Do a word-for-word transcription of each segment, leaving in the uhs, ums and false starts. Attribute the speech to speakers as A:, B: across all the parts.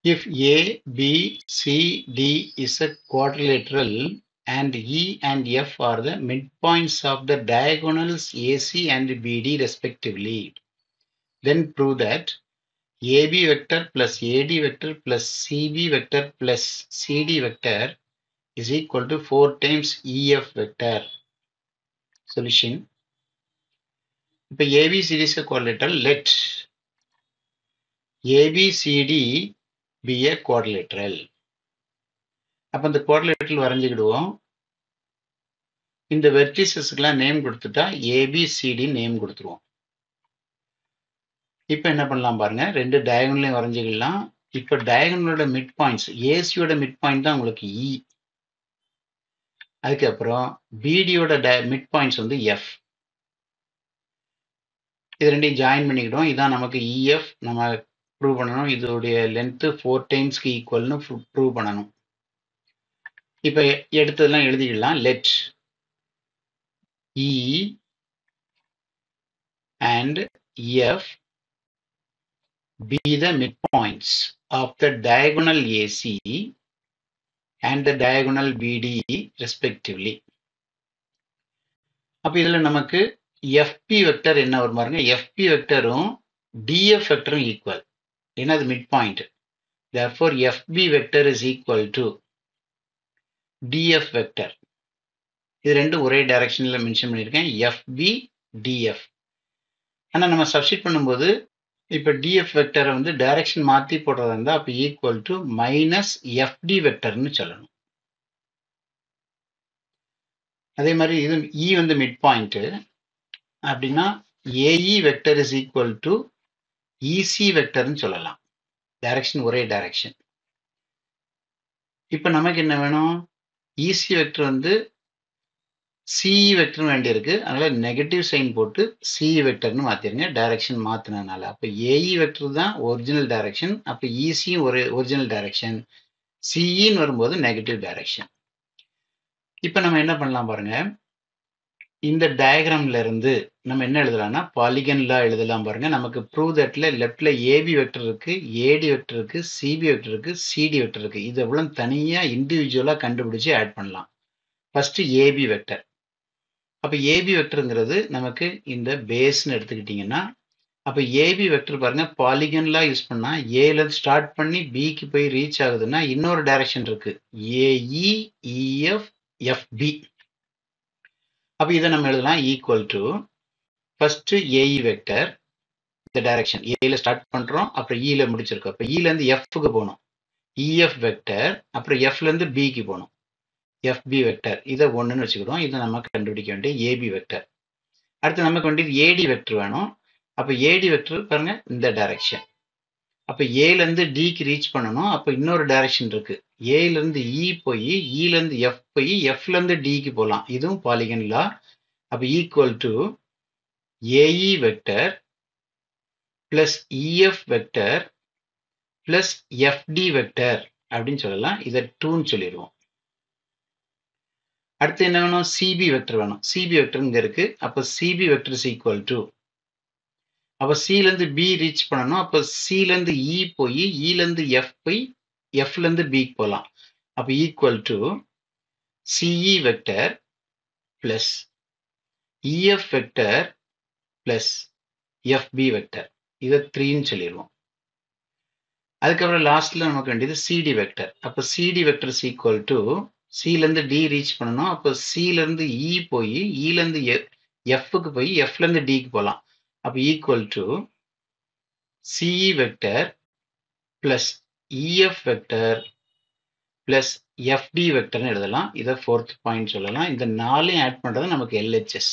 A: If A, B, C, D is a quadrilateral and E and F are the midpoints of the diagonals A C and B D respectively, then prove that A B vector plus A D vector plus C B vector plus C D vector is equal to four times E F vector. Solution. இப்போ A B C D is a quadrilateral. Let A B C D be a quadrilateral. அப்போ இந்த quadrilateral வரைஞ்சிக்கிடுவோம். இந்த வெர்டிசஸ்க்குலாம் name கொடுத்துட்டா A B C D name கொடுத்துருவோம். இப்போ என்ன பண்ணலாம் பாருங்க, ரெண்டு டயகனலையும் வரைஞ்சிக்கலாம். இப்போ டயகனலோட மிட் பாயிண்ட்ஸ், ஏசியோட மிட் பாயிண்ட் தான் உங்களுக்கு E. அதுக்கப்புறம் பிடியோட மிட் பாயிண்ட்ஸ் வந்து F. இது ரெண்டையும் ஜாயின் பண்ணிக்கிட்டோம். இதான் நமக்கு இஎஃப். நம்ம ப்ரூவ் பண்ணணும். இதோடைய லென்த்து ஃபோர் டைம்ஸ்க்கு ஈக்குவல்னு ப்ரூவ் பண்ணணும். இப்போ எடுத்ததெல்லாம் எழுதிக்கலாம். Let E and F be the midpoints of the diagonal A C and the diagonal B D respectively. அப்போ இதில் நமக்கு F P வெக்டர் என்ன வரும் பாருங்க. F P வெக்டரும் D F வெக்டரும் ஈக்குவல். ஏன்னா அது mid point. Therefore F B vector is equal to D F vector. இது ரெண்டும் ஒரே டைரக்ஷன்ல மென்ஷன் பண்ணியிருக்கேன். F B D F. ஆனால் நம்ம சப்ஸ்டிட் பண்ணும்போது இப்போ டிஎஃப் வெக்டரை வந்து டைரக்ஷன் மாற்றி போடுறதா இருந்தால் அப்போ ஈக்குவல் டு மைனஸ் எஃப்டி வெக்டர்னு சொல்லணும். அதே மாதிரி இது இ வந்து மிட் பாயிண்ட் அப்படின்னா AE vector is equal to EC வெக்டர்னு சொல்லலாம். டைரக்ஷன் ஒரே டைரக்ஷன். இப்போ நமக்கு என்ன வேணும், இசி வெக்டர் வந்து சிஇ வெக்டர் வேண்டியிருக்கு. அதனால நெகட்டிவ் சைன் போட்டு சிஇ வெக்டர்னு மாத்திருங்க, டைரக்ஷன் மாத்தினதுனால. அப்போ ஏஇ வெக்டர் தான் ஒரிஜினல் டைரக்ஷன். அப்போ இசியும் ஒரு ஒரிஜினல் டைரக்ஷன். சிஇன்னு வரும்போது நெகட்டிவ் டைரக்ஷன். இப்போ நம்ம என்ன பண்ணலாம் பாருங்க, இந்த டயக்ராம்ல இருந்து நம்ம என்ன எழுதலாம்னா பாலிகன்லா எழுதலாம் பாருங்க. நமக்கு ப்ரூவ் தட்ல லெஃப்ட்ல ஏபி வெக்டர் இருக்கு, ஏடி வெக்டர் இருக்கு, சிபி வெக்டர் இருக்கு, சிடி வெக்டர் இருக்கு. இது எவ்வளவு தனியா இண்டிவிஜுவலா கண்டுபிடிச்சு ஆட் பண்ணலாம். First AB vector. அப்போ ஏபி வெக்டருங்கிறது நமக்கு இந்த பேஸ்ன்னு எடுத்துக்கிட்டிங்கன்னா, அப்போ ஏபி வெக்டர் பாருங்க பாலிகன்லாம் யூஸ் பண்ணா ஏல ஸ்டார்ட் பண்ணி பிக்கு போய் ரீச் ஆகுதுன்னா இன்னொரு டைரக்ஷன் இருக்கு, ஏஇ இஎஃப் எஃப்பி. அப்போ இதை நம்ம எழுதலாம் equal to first AE vector, இந்த டைரக்ஷன் ஏல ஸ்டார்ட் பண்றோம், அப்புறம் இல முடிச்சிருக்கோம். அப்போ இல இருந்து எஃப்க்கு போகணும், இஎஃப் வெக்டர், அப்புறம் எஃப்ல இருந்து பிக்கு போகணும், எஃப்பி வெக்டர். இதை ஒன்றுன்னு வச்சுக்கிடுவோம். இதை நம்ம கண்டுபிடிக்க வேண்டிய ஏபி வெக்டர். அடுத்து நமக்கு வேண்டியது ஏடி வெக்டர் வேணும். அப்போ ஏடி வெக்டர் பாருங்க இந்த டைரக்ஷன். அப்போ ஏல இருந்து டிக்கு ரீச் பண்ணணும். அப்போ இன்னொரு டைரக்ஷன் இருக்கு, ஏல இருந்து இ போய் இல இருந்து எஃப் போய் எஃப்ல இருந்து டிக்கு போகலாம். இதுவும் பாலிகன் லா. அப்போ equal to AE vector plus EF vector plus FD vector அப்படின்னு சொல்லலாம். இதை டூன்னு சொல்லிடுவோம். அடுத்து என்ன வேணும், சிபி வெக்டர் வேணும். சிபி வெக்டர் இங்க இருக்கு. அப்போ CB vector is equal to, அப்போ சில இருந்து பி ரீச் பண்ணணும். அப்போ சில இருந்து இ போய் இல இருந்து எஃப் போய் எஃப்ல இருந்து பிக்கு போகலாம். அப்போ equal to CE vector plus EF vector plus FB vector. இதை த்ரீன்னு சொல்லிடுவோம். அதுக்கப்புறம் லாஸ்ட்ல நமக்கு வேண்டியது சிடி வெக்டர். அப்போ CD vector is equal to, சில இருந்து டி ரீச் பண்ணணும். அப்போ சில இருந்து இ போய் இல இருந்து எஃப்க்கு போய் எஃப்ல இருந்து டிக்கு போகலாம். அப்போ equal to CE vector plus EF vector plus FD வெக்டர்னு எழுதலாம். இதை ஃபோர்த் பாயிண்ட் சொல்லலாம். இந்த நாலையும் ஆட் பண்றது நமக்கு LHS.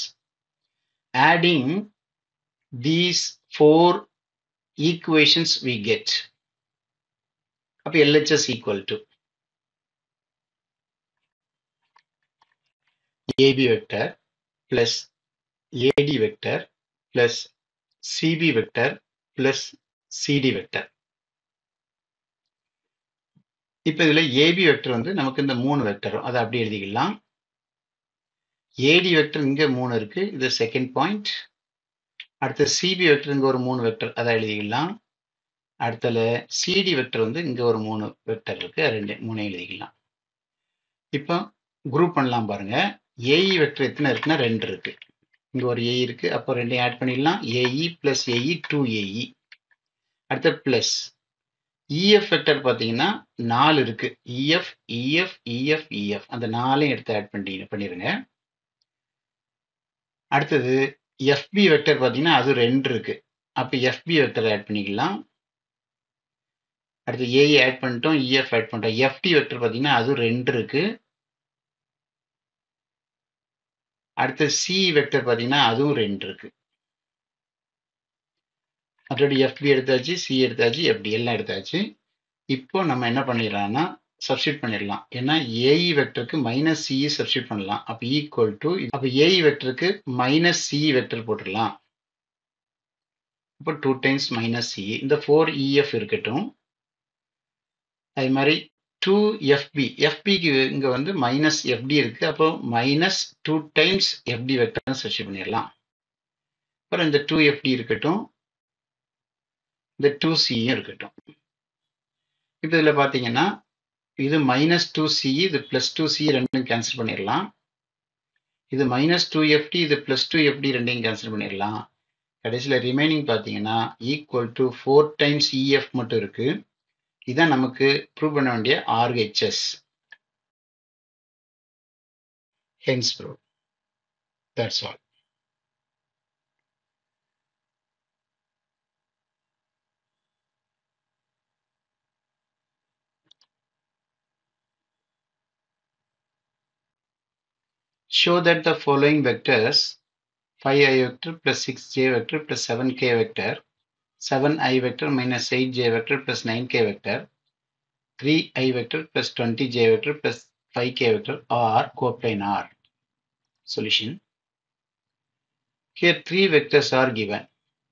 A: Adding these four equations we get. அப்போ LHS equal to AB vector plus AD vector plus CB vector plus CD vector. இப்போ இதுல ஏபி வெக்டர் வந்து நமக்கு இந்த மூணு வெக்டரும் அதை அப்படி எழுதிக்கலாம். ஏடி வெக்டர் இங்க மூணு இருக்கு, இது செகண்ட் பாயிண்ட். அடுத்து சிபி வெக்டர் இங்க ஒரு மூணு வெக்டர், அதை எழுதிக்கலாம். அடுத்தல சிடி வெக்டர் வந்து இங்க ஒரு மூணு வெக்டர் இருக்கு, ரெண்டு மூணு எழுதிக்கலாம். இப்போ குரூப் பண்ணலாம் பாருங்க. ஏஇ வெக்டர் எத்தனை இருக்குன்னா ரெண்டு இருக்கு. இங்க ஒரு ஏஇ இருக்கு, அப்போ ரெண்டையும் ஆட் பண்ணிடலாம். AE plus AE two AE. அடுத்த பிளஸ் இஎஃப் வெக்டர் பார்த்தீங்கன்னா நாலு இருக்கு. இஎஃப் இஎஃப் இஎஃப் இஎஃப் அந்த நாலையும் எடுத்து ஆட் பண்ணி பண்ணிருங்க. அடுத்தது எஃப்பி வெக்டர் பார்த்தீங்கன்னா அது ரெண்டு இருக்கு, அப்போ எஃப்பி வெக்டர் ஆட் பண்ணிக்கலாம். அடுத்து ஏஇ ஆட் பண்ணிட்டோம், இஎஃப் ஆட் பண்ணிட்டோம். எஃப்டி வெக்டர் பார்த்தீங்கன்னா அது ரெண்டு இருக்கு. அடுத்து சி வெக்டர் பார்த்தீங்கன்னா அதுவும் ரெண்டு இருக்கு. அதோட எஃப்பி எடுத்தாச்சு, சி எடுத்தாச்சு, எஃப்டி எல்லாம் எடுத்தாச்சு. இப்போ நம்ம என்ன பண்ணிடலாம்னா சப்ஸ்டியூட் பண்ணிடலாம். ஏன்னா ஏஇ வெக்டருக்கு மைனஸ் சிஇ சப்ஸ்டியூட் பண்ணலாம். அப்போ ஈக்குவல் டு, அப்போ ஏஇ வெக்டருக்கு மைனஸ் சிஇ வெக்டர் போட்டுடலாம். இப்போ டூ டைம்ஸ் மைனஸ் சிஇ. இந்த ஃபோர் இஎஃப் இருக்கட்டும். அதே மாதிரி டூ எஃப்பி, எஃப்பிக்கு இங்க வந்து மைனஸ் எஃப்டி இருக்கு, அப்போ minus two times FD vector substitute பண்ணிடலாம். அப்புறம் இந்த டூ எஃப்டி இருக்கட்டும், இந்த டூ சியும் இருக்கட்டும். இப்போ இதில் பார்த்தீங்கன்னா இது மைனஸ் டூ சிஇ, இது பிளஸ் டூ சி ரெண்டும் கேன்சல் பண்ணிடலாம். இது மைனஸ் டூ எஃப்டி, இது பிளஸ் டூ எஃப்டி ரெண்டையும் கேன்சல் பண்ணிடலாம். கடைசியில் ரிமைனிங் பார்த்தீங்கன்னா equal to four times EF மட்டும் இருக்கு. இதான் நமக்கு ப்ரூவ் பண்ண வேண்டிய RHS. Hence proved. That's all. Show that the following vectors, five i vector plus six j vector plus seven k vector, seven i vector minus eight j vector plus nine k vector, three i vector plus twenty j vector plus five k vector are coplanar. Solution. Here three vectors are given.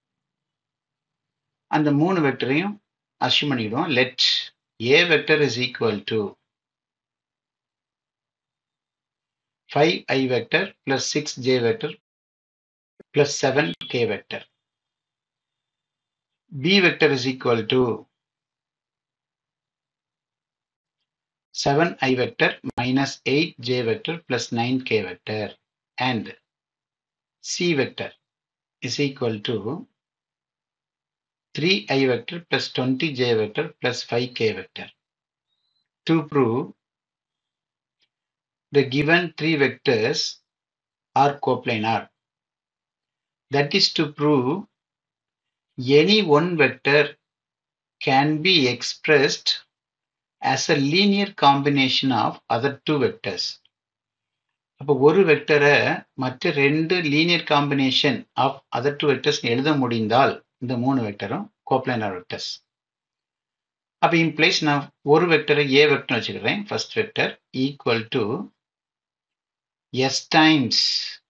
A: And the மூணு வெக்டரையும் assume பண்ணிடுவோம். Let a vector is equal to five i vector plus six j vector plus seven k vector. B vector is equal to seven i vector minus eight j vector plus nine k vector, and C vector is equal to three i vector plus twenty j vector plus five k vector. To prove the given three vectors are coplanar, that is to prove any one vector can be expressed as a linear combination of other two vectors. அப்போ ஒரு வெக்டரை மற்ற ரெண்டு linear combination of other two vectors எழுத முடிந்தால் இந்த மூணு வெக்டரும் கோப்ளைனார் வெக்டர்ஸ். அப்போ இம்ப்ளைஸ் நான் ஒரு வெக்டரை ஏ வெக்டர் வச்சுக்கிறேன். First vector equal to S times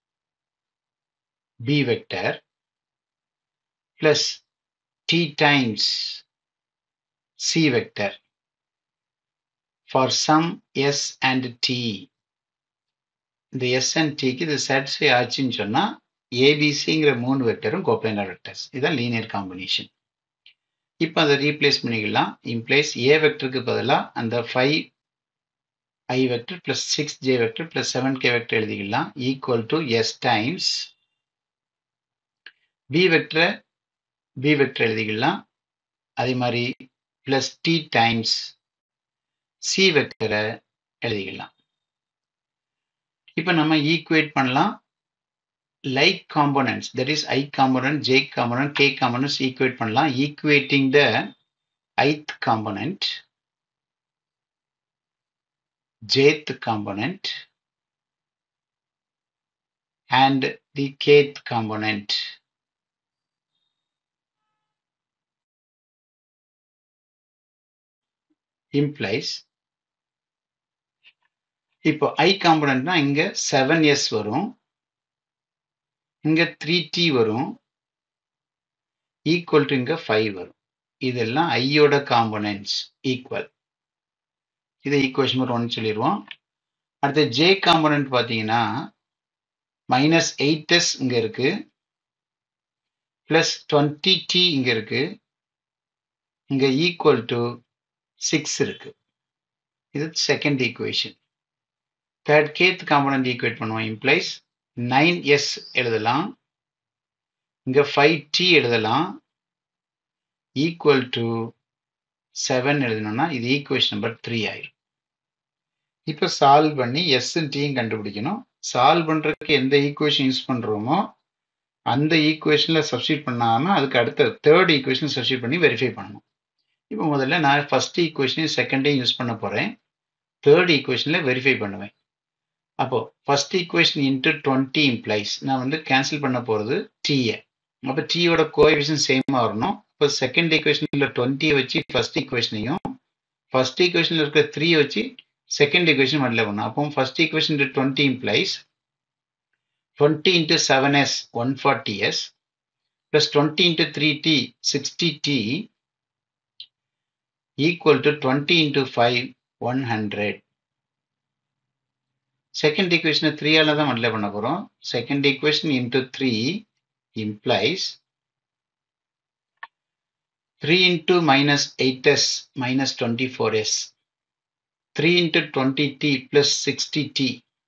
A: B vector plus T times C vector for some S and T. இந்த எஸ் அண்ட் டிக்கு இது சாட்டிஸ்ஃபை ஆச்சுன்னு சொன்னா ஏபிசிங்கிற மூணு வெக்டரும் கோப்ளைனார் வெக்டர்ஸ். இதுதான் லீனியர் காம்பினேஷன். இப்போ அதை ரீப்ளேஸ் பண்ணிக்கலாம். இம்ப்ளைஸ் ஏ வெக்டருக்கு பதிலாக அந்த five I vector plus six J vector plus seven K vector எழுதிக்கலாம். Equal to S times B வெக்டரை பி வெக்டர் எழுதிக்கலாம். அதே மாதிரி பிளஸ் டி டைம்ஸ் சி வெக்டரை எழுதிக்கலாம். இப்போ நம்ம ஈக்குவேட் பண்ணலாம். Like components, that is I component, J component, K components equate பண்ணலாம். Equating the ith component, jth component and the kth component. Implies இப்போ i காம்போனன்ட்னா இங்க செவன் எஸ் வரும், இங்க த்ரீ டி வரும், ஈக்குவல் டு இங்க ஃபைவ் வரும். இதெல்லாம் ஐயோட காம்போனன்ட்ஸ் ஈக்குவல். இதை ஈக்குவேஷன் நம்பர் ஒன் சொல்லிடுவோம். அடுத்து ஜே காம்போனன்ட் பார்த்தீங்கன்னா மைனஸ் எயிட் எஸ் இங்க இருக்கு, பிளஸ் டுவெண்ட்டி டி இங்க இருக்கு, இங்க ஈக்குவல் டு சிக்ஸ் இருக்கு. இது second equation. Third kth component equate பண்ணுவோம். இம்ப்ளைஸ் நைன் எஸ் எழுதலாம். இங்க ஃபைவ் டி எழுதலாம். ஈக்குவல் டு செவன் எழுதணும்னா இது ஈக்குவேஷன் நம்பர் த்ரீ ஆயிரும். இப்போ சால்வ் பண்ணி எஸ் டீயும் கண்டுபிடிக்கணும். சால்வ் பண்றதுக்கு எந்த ஈக்குவேஷன் யூஸ் பண்றோமோ அந்த ஈக்குவேஷன்ல சப்ஸ்டியூட் பண்ணாம அதுக்கு அடுத்த தேர்ட் ஈக்குவேஷன் சப்ஸ்டியூட் பண்ணி வெரிஃபை பண்ணணும். இப்போ முதல்ல நான் ஃபர்ஸ்ட் ஈக்குவேஷனையும் செகண்டையும் யூஸ் பண்ண போறேன். தேர்ட் ஈக்குவேஷன்ல வெரிஃபை பண்ணுவேன். அப்போ first equation into twenty implies நான் வந்து கேன்சல் பண்ண போறது டீயை. அப்போ டீயோட கோஎஃபிஷியன்ட் சேமா வரணும். இப்போ செகண்ட் ஈக்குவேஷன்ல டுவெண்ட்டியை வச்சு ஃபர்ஸ்ட் ஈக்குவேஷனையும் ஃபர்ஸ்ட் ஈக்குவேஷன்ல இருக்கிற த்ரீ வச்சு செகண்ட் ஈக்குவேஷன் மல்டிப்ளை பண்ணணும். அப்போ first equation into twenty implies twenty into seven s one hundred forty s plus twenty into three t sixty t equal to twenty into five one hundred. Second equation three ஆல தான் multiply பண்ண போறோம். Second equation into three implies three into minus eight s minus twenty-four s. three into twenty t plus sixty t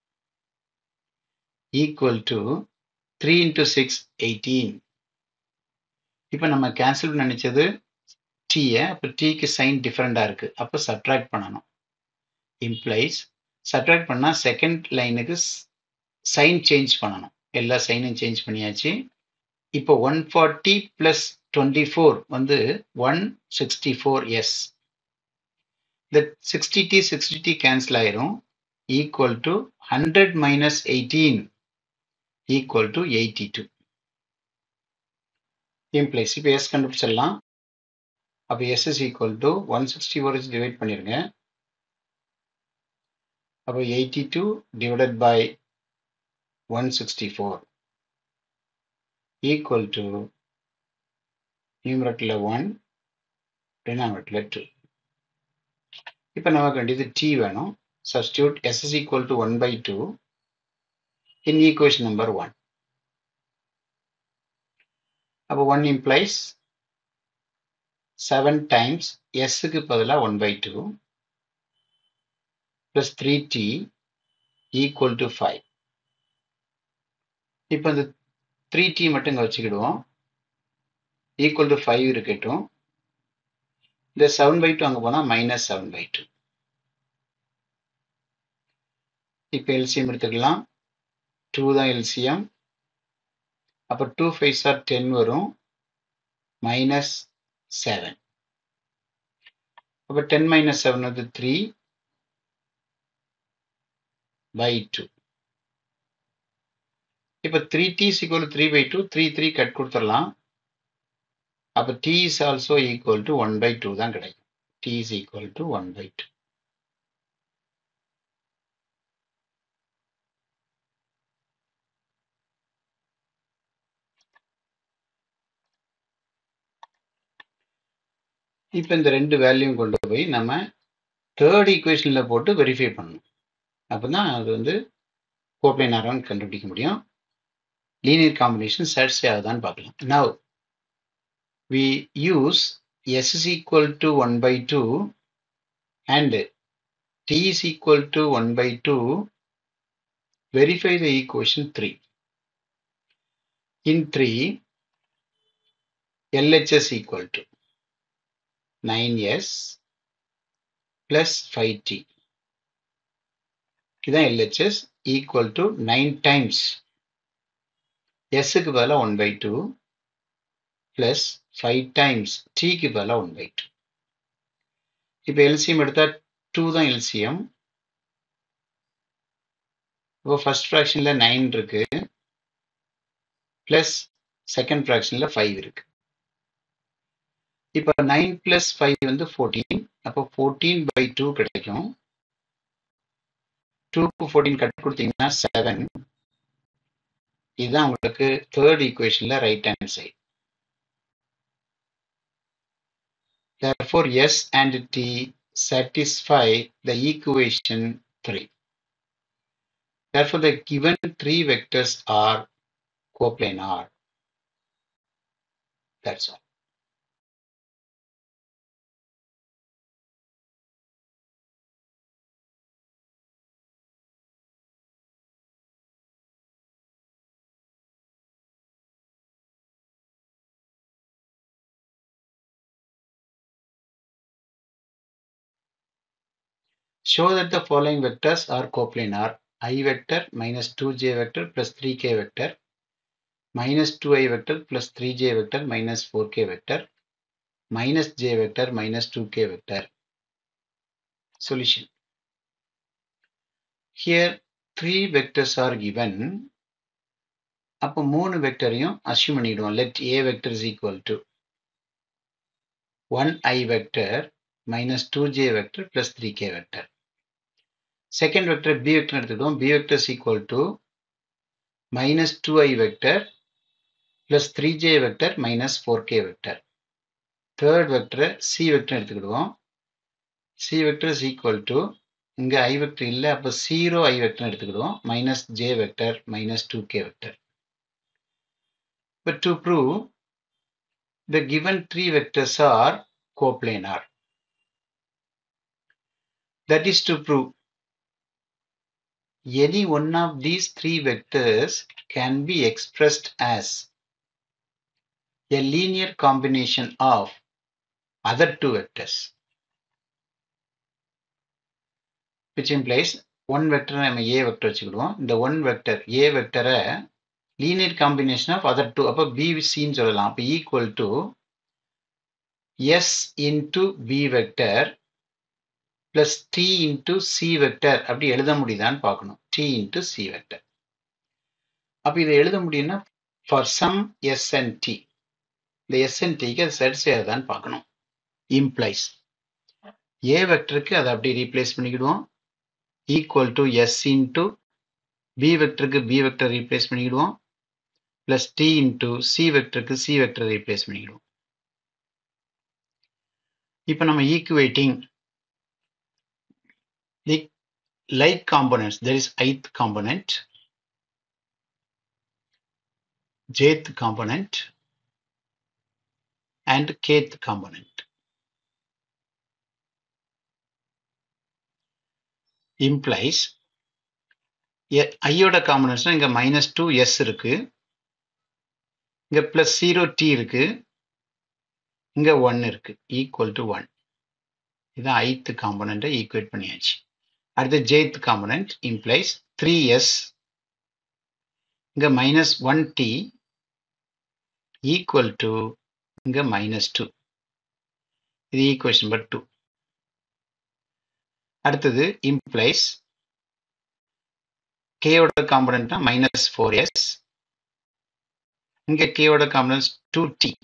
A: equal to three into six eighteen. இப்போ நம்ம cancel பண்ண நினைச்சது டீயை. அப்போ டீக்கு சைன் டிஃபரெண்டாக இருக்கு. அப்போ சப்ட்ராக்ட் பண்ணணும். இம்ப்ளைஸ் சப்ட்ராக்ட் பண்ணால் செகண்ட் லைனுக்கு சைன் சேஞ்ச் பண்ணணும். எல்லா சைனும் சேஞ்ச் பண்ணியாச்சு. இப்போ one forty plus twenty four வந்து ஒன் சிக்ஸ்டி ஃபோர் எஸ். இந்த sixty T sixty T cancel ஆயிரும். Equal to hundred minus eighteen equal to eighty two. Implies இப்போ எஸ் கண்டுபிடிச்சிடலாம். அப்போ S is equal to one sixty four வச்சு divide பண்ணிருங்க. அப்போ eighty two divided by one sixty four equal to நியூமரேட்டர்ல one டினாமினேட்டர்ல two. இப்போ நமக்கு வேண்டியது டி வேணும். Substitute S is equal to one by two in equation number one. அப்போ one implies seven times s க்கு பதிலா one by two plus three t equal to five. இப்போ இந்த three t மட்டும் இங்க வச்சுக்கிடுவோம். equal to five இருக்கட்டும். இந்த seven by two அங்க போனா minus seven by two. இப்போ எல்சிஎம் எடுத்துக்கலாம். two தான் எல்சிஎம். அப்போ two fives are ten வரும். minus seven. அப்போ ten minus seven வந்து three by two. இப்போ three t is equal to three by two. three three cut கொடுத்துடலாம். அப்போ t is also equal to one by two தான் கிடைக்கும். t is equal to one by two. இப்போ இந்த ரெண்டு வேல்யூம் கொண்டு போய் நம்ம தேர்ட் ஈக்குவேஷன்ல போட்டு வெரிஃபை பண்ணணும். அப்பதான் அது வந்து கோப்ளைனாரான்னு கண்டுபிடிக்க முடியும். லீனியர் காம்பினேஷன் சாட்டிஸ்ஃபை ஆகுதான்னு பார்க்கலாம். Now we use s is equal to one by two and t is equal to one by two verify the equation three. In three, L H S equal to nine s plus five t. இதான் L H S equal to nine times s க்கு பதிலா one by two plus five times t க்கு பதிலா one by two. இப்போ LCM எடுத்தா two தான் LCM. இப்போ first ஃபிராக்ஷன்ல nine இருக்கு பிளஸ் செகண்ட் ஃபிராக்ஷன்ல five இருக்கு. இப்போ nine plus five வந்து fourteen. அப்போ fourteen by two கிடைக்கும். two க்கு fourteen கட் கொடுத்தீங்கன்னா seven. இதுதான் உங்களுக்கு தேர்ட் ஈக்குவேஷன்ல right hand side. Therefore, S and T satisfy the equation three. Therefore, the given three vectors are coplanar. That's all. show that the following vectors are coplanar. I vector minus two j vector plus three k vector minus two i vector plus three j vector minus four k vector minus j vector minus two k vector. Solution. Here three vectors are given. அப்போ மூணு வெக்டரையும் assume பண்ணிடுவோம். Let a vector is equal to one i vector minus two j vector plus three k vector. Second vector b vector எடுத்துக்கிட்டோம். b vector is equal to minus two i vector plus three j vector minus four k vector. Third vector c vector எடுத்துக்கிடுவோம். c vector is equal to இங்க i vector இல்லை, அப்போ zero i vector எடுத்துக்கிடுவோம். minus j vector minus two k vector. But to prove the given three vectors are coplanar. That is to prove any one of these three vectors can be expressed as a linear combination of other two vectors, which implies one vector நம்ம a vector வச்சுக்கிடுவோம். இந்த one vector a vector linear combination of other two, அப்போ b c ன்னு சொல்லலாம். அப்போ equal to s into b vector plus t into c vector அப்படி எழுத முடியுதான்னு பார்க்கணும். t into c vector. அப்போ இதை எழுத முடியும்னா for some s and t, இந்த s and tக்கு அது சரி செய்யறதான்னு பார்க்கணும். implies a வெக்டருக்கு அதை அப்படி ரீப்ளேஸ் பண்ணிக்கிடுவோம். equal to s into b வெக்டருக்கு b வெக்டர் ரீப்ளேஸ் பண்ணிக்கிடுவோம். plus t into c வெக்டருக்கு c வெக்டர் ரீப்ளேஸ் பண்ணிக்கிடுவோம். இப்போ நம்ம equating the like components, there is ith component, jth component and kth component. Implies i ஓட components இங்க minus two s இருக்கு, இங்க plus zero t இருக்கு, இங்க one இருக்கு, equal to one. இதான் ith component equate பண்ணியாச்சு. அடுத்து jth component implies three s, இங்க minus one t equal to இங்க minus two. இது equation number two. அடுத்தது implies k ஓட component minus four s, இங்க k ஓட component two t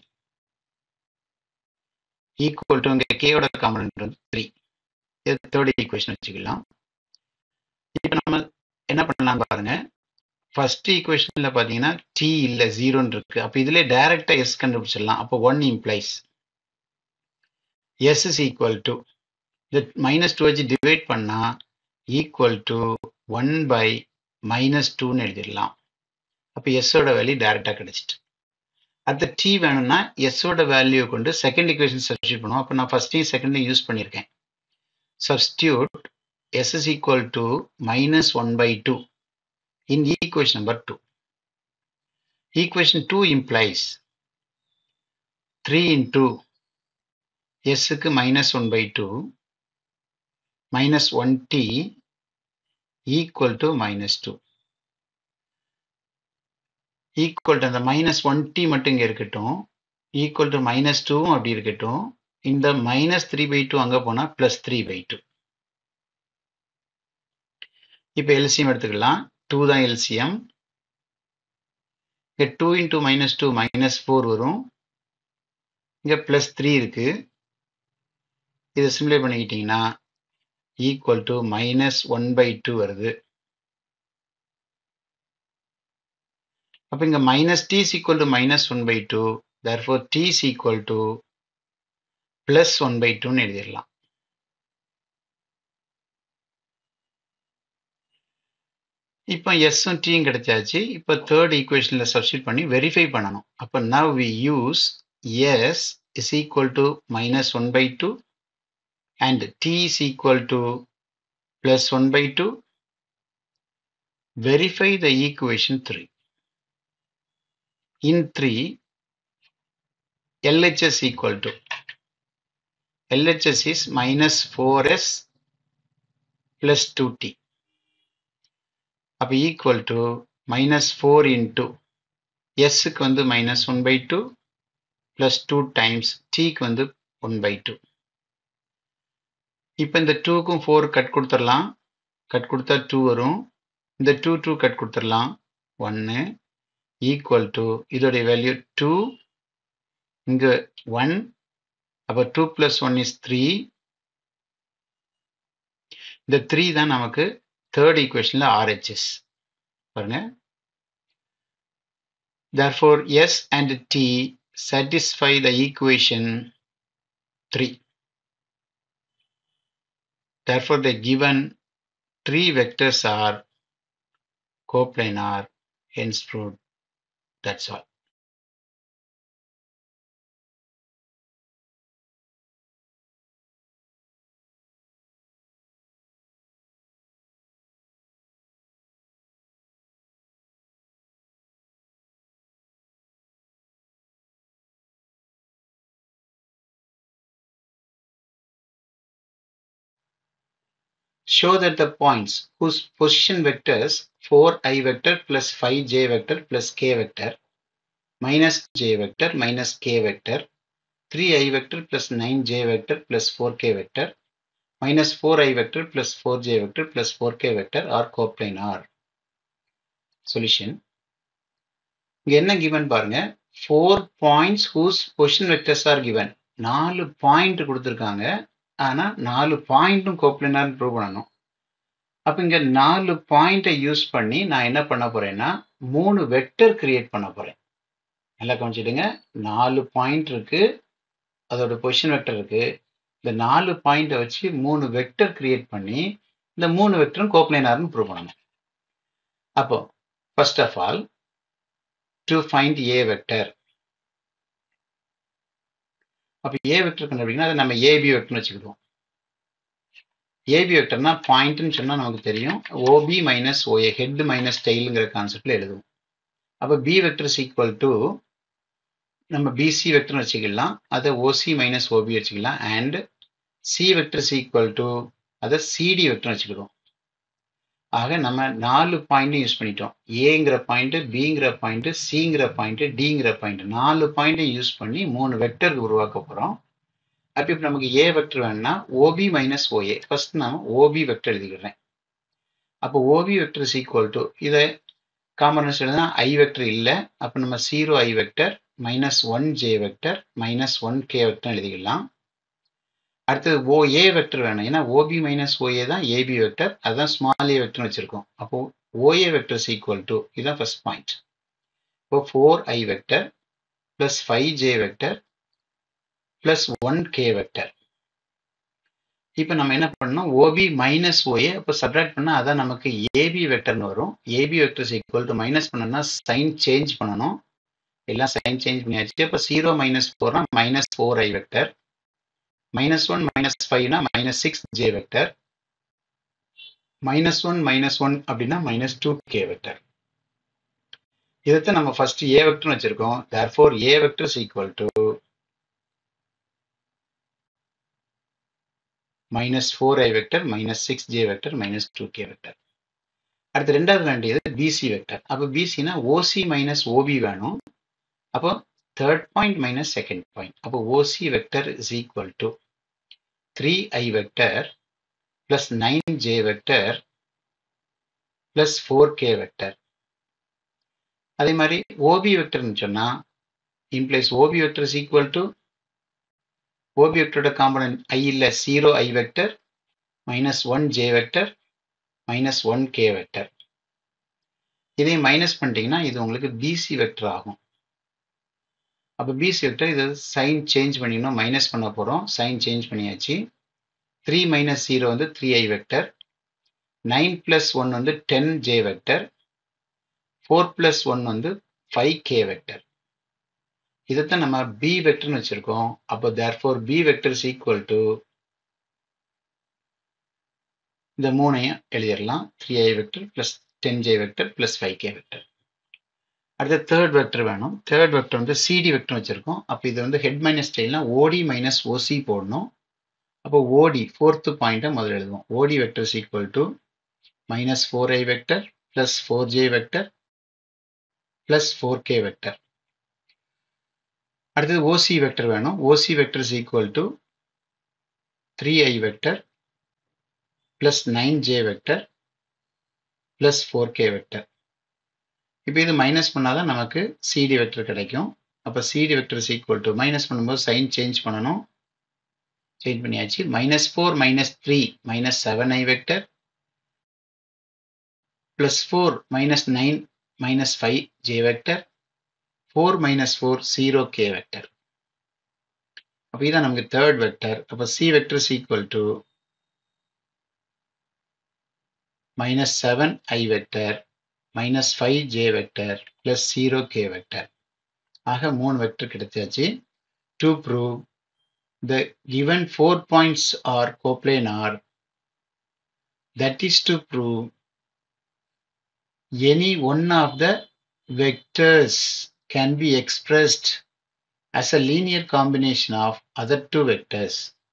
A: equal to இங்க k ஓட component three. இது third equation வச்சுக்கலாம். இப்போ நம்ம என்ன பண்ணலாம் பாருங்க. ஃபர்ஸ்ட் ஈக்குவேஷன்ல பாத்தீங்கன்னா t இல்ல ஜீரோன்னு இருக்கு. அப்ப இதுல டைரக்டா s கண்டுபிடிச்சிடலாம். அப்போ one implies s is equal to the minus two வச்சு டிவைட் பண்ணா equal to one by minus two ன்னு எழுதிடலாம். அப்ப s ஓட வேல்யூ டைரக்டா கிடைச்சிட்டு. அடுத்த t வேணும்னா s ஓட வேல்யூ கொண்டு செகண்ட் ஈக்குவேஷன் சப்ஸ்டிட்யூட் பண்ணுவோம். அப்ப நான் ஃபர்ஸ்டையும் செகண்டையும் யூஸ் பண்ணியிருக்கேன். Substitute s is equal to minus one by two in equation number two. Equation two implies three into s க்கு minus one by two minus one t equal to minus two. Equal to அந்த minus one t மட்டும் இங்க இருக்கட்டும், equal to minus two அப்படி இருக்கட்டும். இந்த minus three by two அங்க போனா plus three by two. இப்ப L C M எடுத்துக்கலாம். two தான் L C M. இங்க two into minus two minus four வரும். இங்க plus three இருக்கு. இதை சிம்ப்ளை பண்ணிக்கிட்டீங்கன்னா equal to minus one by two வருது. அப்ப இங்க minus t is equal to minus one by two. Therefore t is equal to plus one by two ன்னு எழுதிடலாம். இப்போ s உம் t கிடைச்சாச்சு. இப்போ தேர்ட் ஈக்குவேஷன்ல சப்ஸ்டிட்யூட் பண்ணி வெரிஃபை பண்ணணும். அப்ப now we use s is equal to minus one by two and t is equal to plus one by two. Verify the equation three. In three, L H S equal to L H S is minus four s plus two t. அப்போ equal to minus four into s க்கு வந்து minus one by two plus two times t க்கு வந்து one by two. இப்போ இந்த two க்கும் four cut கொடுத்துடலாம். Cut கொடுத்தா two வரும். இந்த two two கட் கொடுத்துடலாம். one equal to இதோடைய வேல்யூ two. இங்க one. அப்போ two plus one is three. இந்த three தான் நமக்கு third equationல R H S. பாருங்க. Therefore, S and T satisfy the equation three. Therefore, the given three vectors are coplanar, hence proved. That's all. Show that the points whose position vectors four i vector plus five j vector plus k vector minus j vector minus k vector three i vector plus nine j vector plus four k vector minus four i vector plus four j vector plus four k vector are coplanar. Solution. இங்க என்ன given பாருங்க. four points whose position vectors are given. நாலு point கொடுத்திருக்காங்க. ஆனா நாலு பாயிண்ட்டும் கோப்ளினார் prove பண்ணணும். அப்ப இங்க நாலு பாயிண்டை யூஸ் பண்ணி நான் என்ன பண்ண போறேன்னா மூணு வெக்டர் கிரியேட் பண்ண போறேன். நல்லா கவனிச்சிடுங்க. நாலு பாயிண்ட் இருக்கு, அதோட பொசிஷன் வெக்டர் இருக்கு. இந்த நாலு பாயிண்டை வச்சு மூணு வெக்டர் கிரியேட் பண்ணி இந்த மூணு வெக்டரும் கோப்ளினார்னு ப்ரூவ் பண்ணணும். அப்போ first of all to find A vector. அப்ப ஏ வெக்டர் கண்டுபிடிக்கணும். அதை நம்ம ஏபி வெக்டர்னு வச்சுக்கிடுவோம். ஏபி வெக்டர்னா பாயிண்ட்னு சொன்னா நமக்கு தெரியும். OP minus OA, head minus டெய்லுங்கிற கான்செப்ட்ல எழுதுவோம். அப்ப B vector is equal to நம்ம பிசி வெக்டர்னு வச்சுக்கலாம். அதை ஓசி மைனஸ் ஓபி வச்சுக்கலாம். And C vector is equal to அதை சிடி வெக்டர்னு வச்சுக்கிடுவோம். ஆக நம்ம நாலு பாயிண்ட்டும் யூஸ் பண்ணிட்டோம். ஏங்கிற பாயிண்ட், பிங்கிற பாயிண்ட், சிங்கிற பாயிண்ட், டிங்கிற பாயிண்ட், நாலு பாயிண்ட்டையும் யூஸ் பண்ணி மூணு வெக்டர் உருவாக்க போறோம். அப்ப இப்ப நமக்கு ஏ வெக்டர் வேணும்னா ஓபி மைனஸ் ஓஏ. ஃபர்ஸ்ட் நாம ஓபி வெக்டர் எழுதிக்கிறேன். அப்போ OP vector is equal to இதை காம்பனன்ஸ் எழுதுனா ஐ வெக்டர் இல்லை. அப்போ நம்ம zero i vector minus one j vector minus one k vector எழுதிக்கலாம். அடுத்தது ஓ ஏ வெக்டர் வேணும். ஏன்னா ஓபி மைனஸ் ஓஏ தான் ஏபி வெக்டர், அதுதான் ஸ்மால் ஏ வெக்டர் வச்சிருக்கோம். அப்போ OA vector is equal to இதுதான் ஃபர்ஸ்ட் பாயிண்ட். இப்போ four i vector plus five j vector plus one k vector. இப்போ நம்ம என்ன பண்ணணும், ஓபி மைனஸ் ஓஏ அப்போ சப்ராக்ட் பண்ணா அதான் நமக்கு ஏபி வெக்டர்னு வரும். AB vector is equal to minus பண்ணணும்னா சைன் சேஞ்ச் பண்ணணும். எல்லாம் சைன் சேஞ்ச் பண்ணியாச்சு. அப்போ ஜீரோ மைனஸ் ஃபோர்னா minus four i vector, minus one minus ஃபைவ்னா minus six J vector, minus one minus one அப்படின்னா மைனஸ் டூ கே வெக்டர். இதைத்தான் நம்ம ஃபர்ஸ்ட் ஏ வெக்டர்னு வச்சிருக்கோம். Therefore A vector is equal to minus four i vector minus six J vector minus two k vector. அடுத்து ரெண்டாவது வேண்டியது PC vector. அப்போ பிசினா ஓசி minus OP வேணும். அப்போ third point minus second point. அப்போ OC vector is equal to three i vector plus nine j vector plus four k vector. அதே மாதிரி OP வெக்டர்னு சொன்னா implies OP vector is equal to OP வெக்டரோட component i இல்ல zero i vector minus one j vector minus one k vector. இதை minus பண்ணிட்டீங்கன்னா இது உங்களுக்கு பிசி வெக்டர் ஆகும். அப்போ பிசி வெக்டர் இது சைன் சேஞ்ச் பண்ணிக்கணும், மைனஸ் பண்ண போறோம். சைன் சேஞ்ச் பண்ணியாச்சு. த்ரீ மைனஸ் ஜீரோ வந்து three i vector, nine plus one வந்து ten j vector, four plus one வந்து ஃபைவ் கே வெக்டர். இதைத்தான் நம்ம பி வெக்டர்னு வச்சிருக்கோம். அப்போ therefore B vector is equal to இந்த மூணையும் எழுதிடலாம். Three i vector plus ten j vector plus five k vector. அடுத்த தேர்ட் வெக்டர் வேணும். தேர்ட் வெக்டர் வந்து சிடி வெக்டர் வச்சிருக்கோம். அப்போ இது வந்து ஹெட் மைனஸ் டெய்ல்னா ஓடி மைனஸ் ஓசி போடணும். அப்போ ஓடி ஃபோர்த் பாயிண்ட்டை முதல்ல எழுதுவோம். OD vector is equal to minus four i vector plus four j vector plus four k vector. அடுத்தது ஓசி வெக்டர் வேணும். OC vector is equal to three i vector plus nine j vector plus four k vector. இப்போ இது minus பண்ணாதான் நமக்கு CD vector கிடைக்கும். அப்போ CD vector is equal to minus பண்ணும்போது sign change பண்ணணும். சேஞ்ச் பண்ணியாச்சு. Minus four minus three minus seven i vector plus four minus nine minus five j vector four minus four zero k vector. அப்போ இதான் நமக்கு third vector. அப்போ C vector is equal to minus seven i vector minus five j vector plus zero k vector. ஆக மூணு vector கிடைச்சாச்சு. To prove the given four points are coplanar, that is to prove any one of the vectors can be expressed as a linear combination of other two vectors.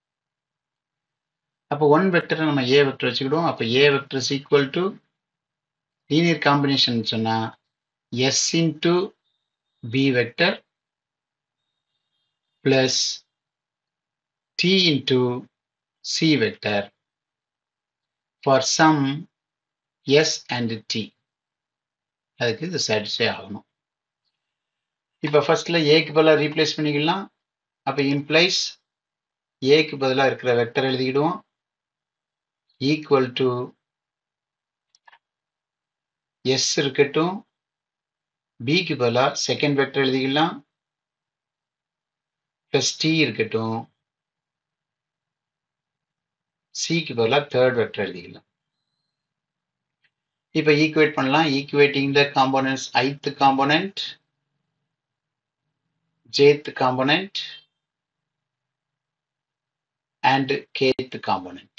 A: அப்போ one vector நம்ம a vector வச்சுக்கிடுவோம். அப்போ a vector is equal to linear combination சொன்னா s into b vector plus t into c vector for some s and t. அதுக்கு இது satisfy ஆகணும். இப்போ ஃபர்ஸ்ட்ல ஏக்கு பதிலாக ரீப்ளேஸ் பண்ணிக்கலாம். அப்போ இம்ப்ளைஸ் ஏக்கு பதிலாக இருக்கிற வெக்டர் எழுதிக்கிடுவோம். ஈக்குவல் டு எஸ் இருக்கட்டும். பிக்கு பதிலாக செகண்ட் வெக்டர் எழுதிக்கலாம். பிளஸ் டி இருக்கட்டும். சிக்கு பதிலாக தேர்ட் வெக்டர் எழுதிக்கலாம். இப்போ ஈக்குவேட் பண்ணலாம். Equating the components ith component, jth component and kth component.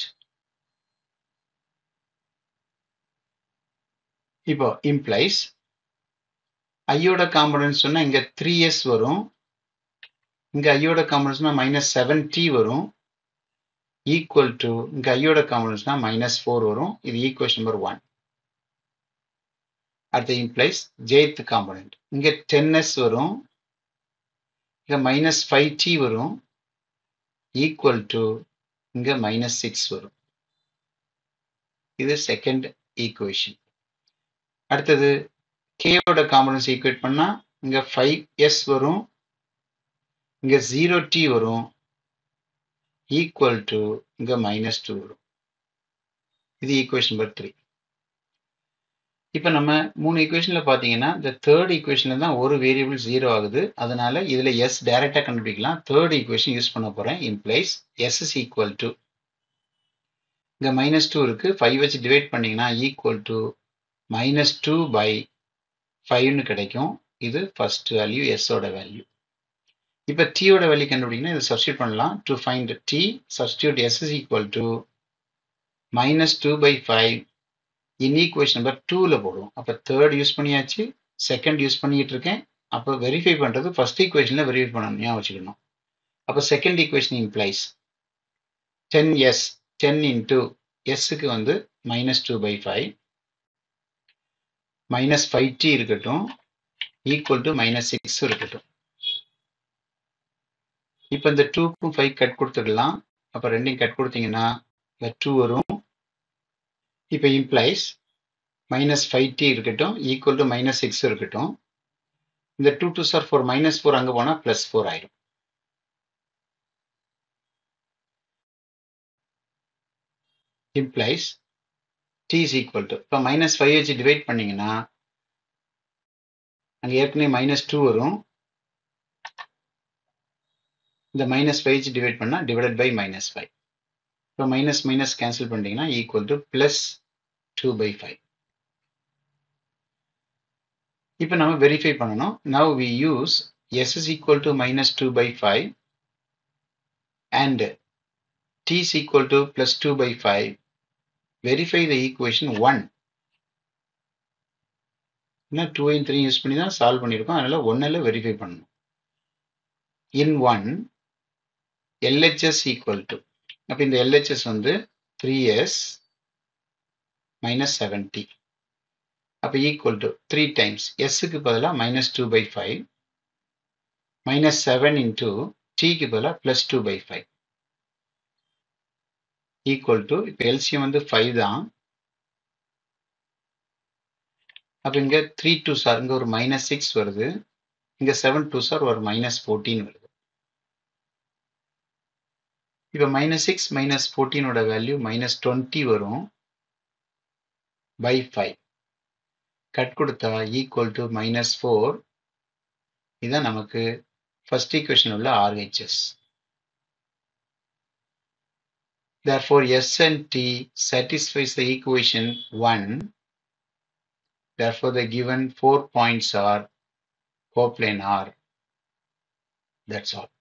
A: இப்போ இம்ப்ளைஸ் ஐயோட காம்போனன்ட் சொன்னா இங்க த்ரீ எஸ் வரும். இங்க ஐயோட காம்போனன்ட்ஸ்னா மைனஸ் செவன் டி வரும். ஈக்குவல் டு இங்க ஐயோட காம்போனன்ட்ஸ்னா மைனஸ் ஃபோர் வரும். இது ஈக்குவேஷன் நம்பர் ஒன். அடுத்து இம்ப்ளைஸ் jth காம்போனன்ட் இங்க டென் எஸ் வரும். இங்க மைனஸ் ஃபைவ் டி வரும். ஈக்குவல் டு இங்க மைனஸ் சிக்ஸ் வரும். இது செகண்ட் ஈக்குவேஷன். அடுத்தது கேயோட காம்போனன்ட்ஸ் ஈக்குவேட் பண்ணா இங்க ஃபைவ் எஸ் வரும். இங்க ஜீரோ டி வரும். ஈக்குவல் டு இங்க மைனஸ் டூ வரும். இது ஈக்குவேஷன் நம்பர் த்ரீ. இப்போ நம்ம மூணு ஈக்குவேஷன்ல பாத்தீங்கன்னா இந்த தேர்ட் ஈக்குவேஷன்ல தான் ஒரு வேரியபிள் ஜீரோ ஆகுது. அதனால இதுல எஸ் டைரக்டா கண்டுபிடிக்கலாம். தேர்ட் ஈக்குவேஷன் யூஸ் பண்ண போறேன். Implies s is equal to இங்க மைனஸ் டூ இருக்கு. ஃபைவ் வச்சு டிவைட் பண்ணீங்கன்னா equal to minus two by ஃபைவ்னு கிடைக்கும். இது ஃபர்ஸ்ட் வேல்யூ எஸ் ஓட வேல்யூ. இப்போ டீயோட வேல்யூ கண்டுபிடிக்கணும். இதை சப்ஸ்டியூட் பண்ணலாம். To find t substitute S is equal to minus two by five in equation number டூல போடுவோம். அப்போ தேர்ட் யூஸ் பண்ணியாச்சு. செகண்ட் யூஸ் பண்ணிட்டு இருக்கேன். அப்போ வெரிஃபை பண்றது ஃபர்ஸ்ட் ஈக்குவேஷன்ல வெரிஃபை பண்ணணும். ஞாபகம் வச்சுக்கணும். அப்போ second equation implies ten s ten into எஸ்க்கு வந்து minus two by five minus five t இருக்கட்டும். ஈக்குவல் டு மைனஸ் சிக்ஸ் இருக்கட்டும். இப்போ இந்த டூக்கும் ஃபைவ் கட் கொடுத்துடலாம். அப்போ ரெண்டையும் கட் கொடுத்தீங்கன்னா டூ வரும். இப்போ இம்ப்ளைஸ் மைனஸ் ஃபைவ் டி இருக்கட்டும். ஈக்குவல் டு மைனஸ் சிக்ஸ் இருக்கட்டும். இந்த டூ டூ சார் ஃபோர் மைனஸ் ஃபோர் அங்கே போனால் பிளஸ் ஃபோர் ஆயிடும். Implies t is equal to இப்போ மைனஸ் ஃபைவ் வச்சு டிவைட் பண்ணீங்கன்னா அங்கே ஏற்கனவே மைனஸ் டூ வரும். இந்த மைனஸ் ஃபைவ் வச்சு டிவைட் பண்ணால் டிவைடட் பை மைனஸ் ஃபைவ். இப்போ மைனஸ் மைனஸ் கேன்சல் பண்ணிட்டீங்கன்னா equal to plus two by five. இப்போ நம்ம வெரிஃபை பண்ணணும். Now we use S is equal to minus two by five and t is equal to plus two by five. Verify the equation one. இன்னும் two and three use பண்ணி தான் solve பண்ணியிருக்கோம். அதனால ஒன்னில் verify பண்ணணும். In one LHS equal to அப்ப இந்த L H S வந்து three S minus seventy. அப்ப equal to three times S க்கு பதிலா minus two by five minus seven into T க்கு பதிலா plus two by five equal to இப்ப L C M வந்து five தான். அப்ப இங்க three twos are இங்க ஒரு minus six வருது. இங்க seven twos are ஒரு minus fourteen வருது. இப்ப minus six minus fourteen ஓட வேல்யூ minus twenty வரும் by five. கட் கொடுத்தா equal to minus four. இதான் நமக்கு first equation உள்ள R H S. Therefore, S and T satisfies the equation one. Therefore, the given four points are coplanar. That's all.